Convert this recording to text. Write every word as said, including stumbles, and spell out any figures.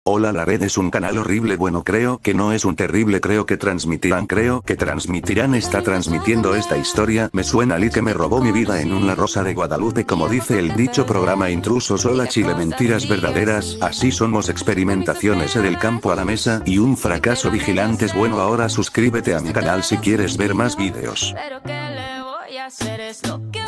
Hola, la red es un canal horrible, bueno, creo que no es un terrible, creo que transmitirán, creo que transmitirán, está transmitiendo esta historia, me suena Lee que me robó mi vida en una rosa de Guadalupe, como dice el dicho programa Intrusos. Hola Chile, mentiras verdaderas, así somos, experimentaciones del campo a la mesa y un fracaso vigilantes. Bueno, ahora suscríbete a mi canal si quieres ver más vídeos. Pero ¿qué le voy a hacer? Es lo que